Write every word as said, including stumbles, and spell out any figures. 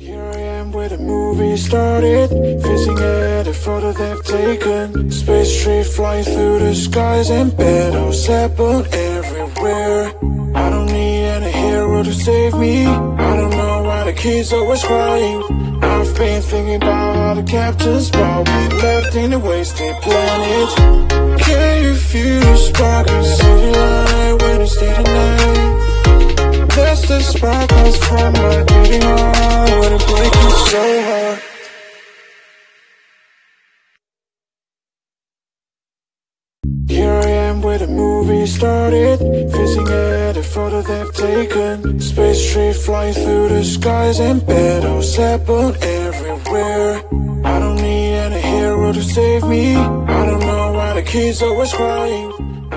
Here I am where the movie started, facing at a photo they've taken. Space tree flying through the skies and battles happen everywhere. I don't need any hero to save me. I don't know why the kids always crying. I've been thinking about how the captain's ball we left in a wasted planet. Can you feel the spark in city light when it's day to night? That's the sparkles from my beating heart when it breaks so hard. Here I am where the movie started, facing at a photo they've taken. Space tree flying through the skies and battles happen everywhere. I don't need any hero to save me. I don't know why the kids always crying.